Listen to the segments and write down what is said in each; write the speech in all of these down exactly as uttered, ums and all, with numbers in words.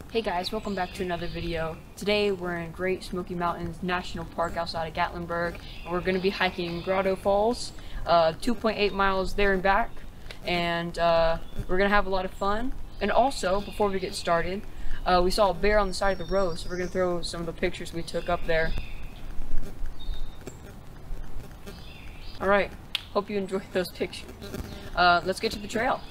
Hey guys, welcome back to another video. Today we're in Great Smoky Mountains National Park outside of Gatlinburg, and we're going to be hiking Grotto Falls, uh, two point eight miles there and back, and uh, we're going to have a lot of fun. And also, before we get started, uh, we saw a bear on the side of the road, so we're going to throw some of the pictures we took up there. Alright, hope you enjoyed those pictures. Uh, let's get to the trail.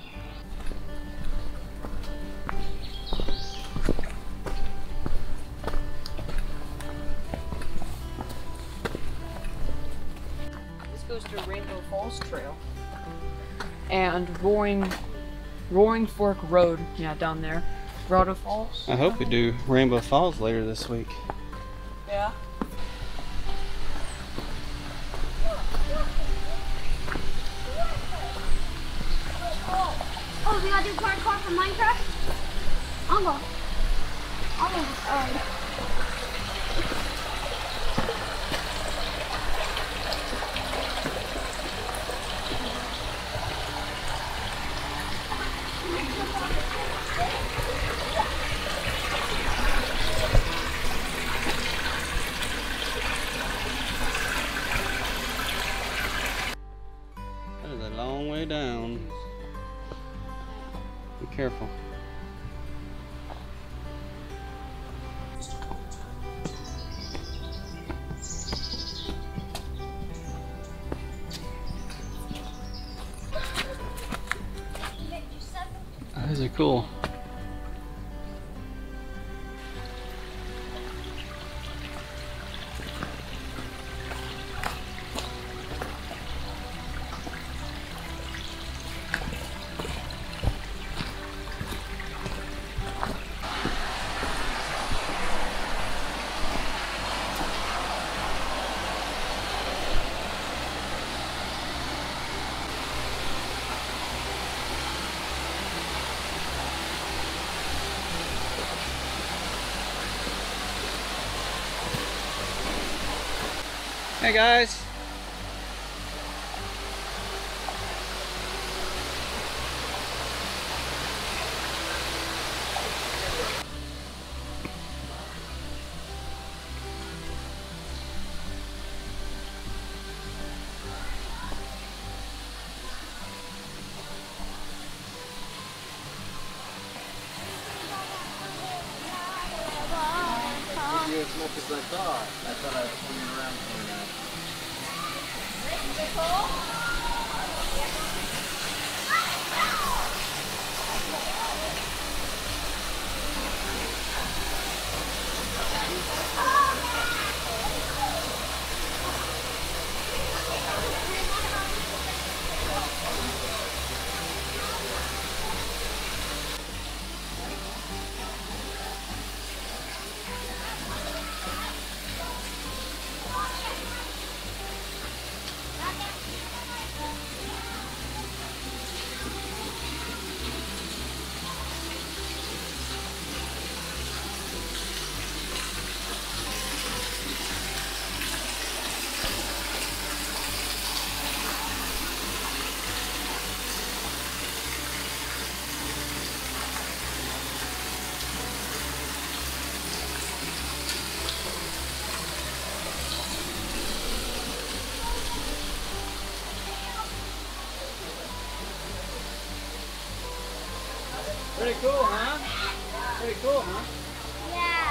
Goes to Rainbow Falls Trail and Roaring Roaring Fork Road, yeah, down there. Grotto Falls. I hope we do Rainbow Falls later this week. Yeah. Oh, we gotta do parkour for Minecraft? I'll go. I'll go. Alright. That is a long way down. Be careful. Those are cool. Hey guys! As much as I thought. I thought I was coming around for that. Pretty cool, huh? Pretty cool, huh? Yeah.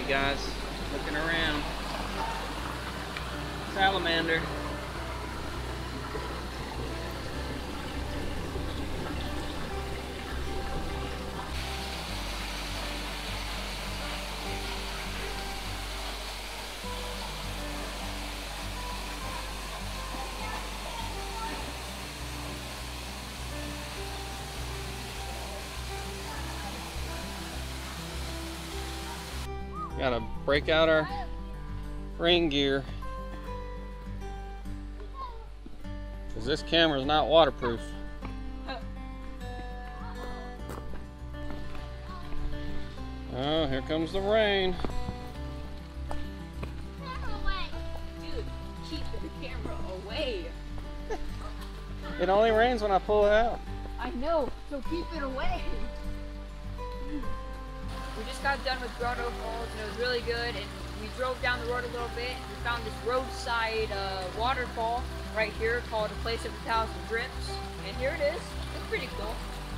Alright guys, looking around. Salamander. Gotta break out our rain gear because this camera is not waterproof. Oh, here comes the rain. Dude, keep the camera away. It only rains when I pull it out. I know, so keep it away. We just got done with Grotto Falls and it was really good, and we drove down the road a little bit and we found this roadside uh, waterfall right here called A Place of a Thousand Drips, and here it is. It's pretty cool.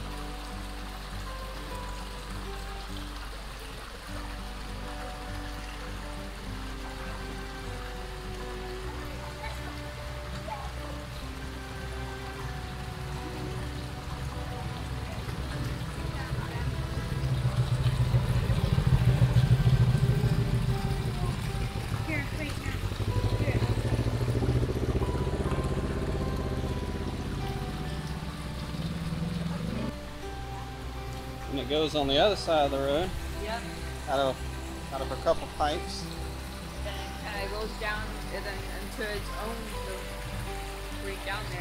And it goes on the other side of the road. Yep. Out of out of a couple pipes. Then it kind of goes down and then into its own little right down there.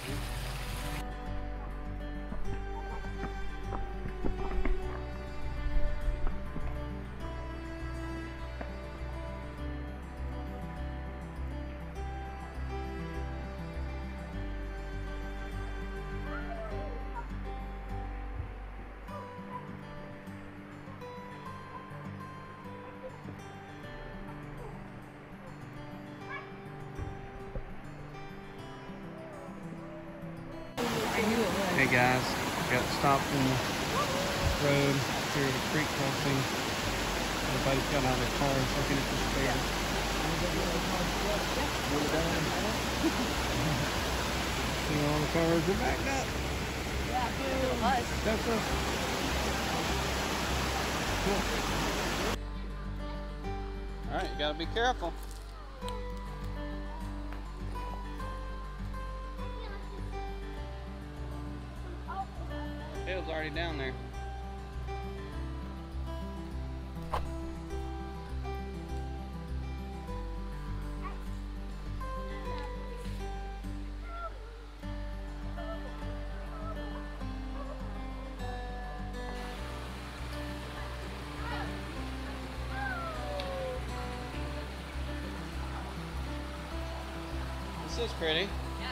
Hey guys, got stopped in the road here at a creek crossing. Everybody's got out of their cars looking at this bear. See all the cars are backed up. Yeah, it was. That's us. Cool. Alright, you gotta be careful. Bill's already down there. This is pretty.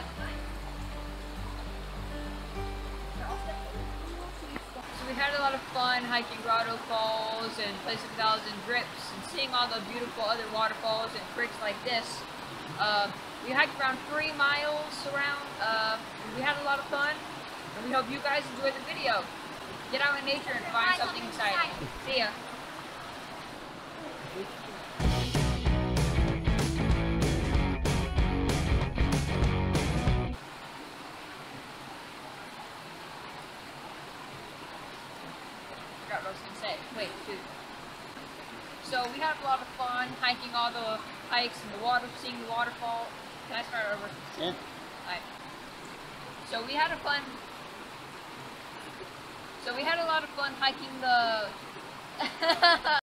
So we had a lot of fun hiking Grotto Falls and Place of a Thousand Drips and seeing all the beautiful other waterfalls and creeks like this. Uh, we hiked around three miles around. Uh, and we had a lot of fun, and we hope you guys enjoyed the video. Get out in nature and find something exciting. See ya. Forgot what I was gonna say. Wait, shoot. So we had a lot of fun hiking all the hikes and the water, seeing the waterfall. Can I start over? Yeah. Alright. So we had a fun. So we had a lot of fun hiking the.